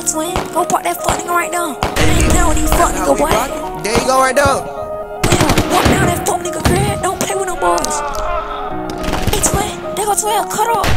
twin, go park that fuck nigga right now. I ain't down with these fuck nigga, boy. There you go right there. Yeah, walk down that fuck nigga crib, don't play with no boys. Hey twin, they go 12, cut off.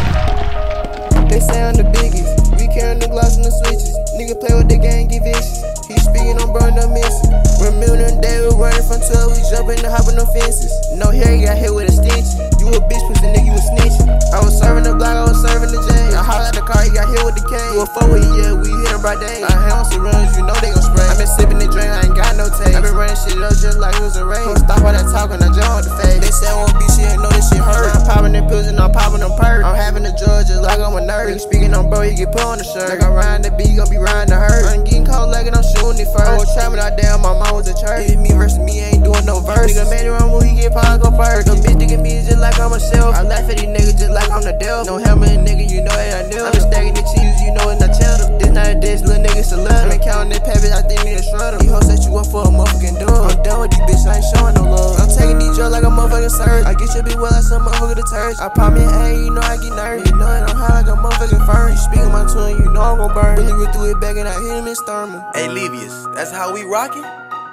They say I'm the biggest, we carrying the gloss and the switches. Nigga play with the gang, get vicious. He speaking on burn the missing. Remember them days we running from 12, we jumping and hopping them fences. No hair, you got hit with a stench. You a bitch, pussy nigga, you a snitch. I was serving the block, I was serving the J. I holler at the car, he got hit with the K. You a 4 with yeah, we hit him by day. I hang on some runs, you know they gon' spray. I been sipping the drink, I ain't got no taste. I been running shit up just like it was a race. Don't stop all that talking, I jump on the face. They say I won't be shit, know this shit hurt. I'm popping them pills and I'm popping them perks. I'm having the drug just like I'm a nerd. Nigga speaking on bro, you get put on the shirt. Like I'm riding the beat, gon' be riding the hurt. I'm getting cold like it, I'm shooting it first. I was trapping out there, my mom was in church. It me versus me, ain't doing no verse. Nigga made it wrong move, he get power, go first. No bitch digging me just like I'm myself. I laugh at these niggas just like I'm the devil. No helmet, nigga, you know that I knew. I'm stacking the cheese, you know, and I tell them. This not a dish, little niggas a letter. I been counting that paper, I think need a shredder. These hoes set you up for a motherfucking dog. I'm done with these bitches, I ain't showing no love. I'm taking these drugs like a motherfucking surge. I get your bitch well like some motherfucker detergent. I pop me an A, you know I get nervous. You know that I'm high like a motherfucking furnace. You speaking my tune, you know I'm gon' burn. Really rip through it back and I hit him in thermal. Hey Levius, that's how we rockin'?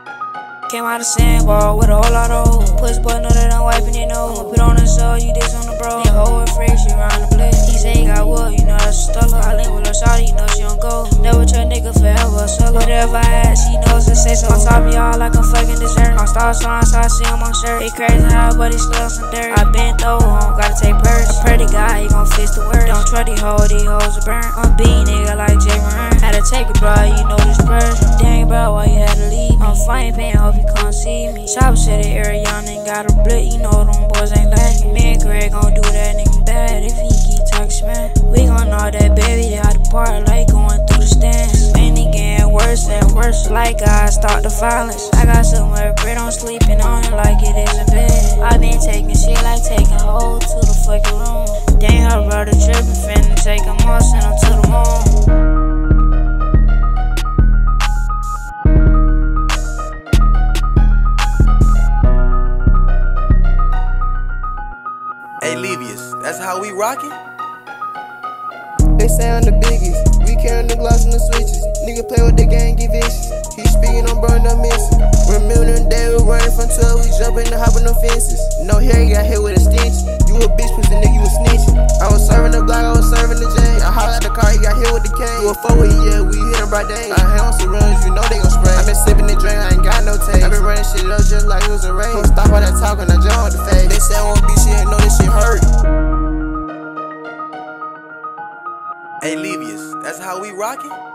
Came out of sandball with a whole lot of hoes. Push boy know that I'm wiping it nose. Put on the soul, you diss on the bro. That hoe with fresh, she round the blitz. He say he got wood, you know that's a stunner. I link with her shawty, you know she don't go. Never trust nigga forever, so whatever I ask, she knows to say so. On top of y'all like I'm fucking dessert. My star shine, so I see him on shirt. He crazy high, but he still some dirt. I been through home, gotta take purse. A pretty guy, he gon' fix the word. Don't trust these hoes are burn. I'm beat nigga like Jay Moran. Had to take it, bro, you know this purse. Dang, bro, why you had to leave me? I'm fine, paying, hope you come see me. Chopper said the area, young nigga got a blit, you know them boys ain't like it. Me and Greg gon' do that nigga bad if he keep talking smack. We gon' know that baby out the park like going through the stands. Man, he getting worse and worse, like I start the violence. I got so much bread, I'm sleeping on it like it is in bed. I been taking shit like taking hold to the fucking room. Dang, her brother trippin', finna take him off, send him to the moon. Hey Levius, that's how we rockin'? They say I'm the biggest, we carrying the gloss and the switches. Nigga play with the gang, get vicious. He speaking on burn the missing. Remember them days we running from 12, we jumping and hopping them fences. No hair, you got hit with a stench. You a bitch, pussy nigga, you a snitch. I was serving the block, I was serving the J. I holler at the car, he got hit with the K. You a 4 with yeah, we hit him by day. I hang on some runs, you know they gon' spray. I been sipping the drink, I ain't got no taste. I been running shit up just like it was a race. Don't stop all that talking, I jump on the face. They say I won't be shit, know this shit hurt. Hey Levius, that's how we rockin'?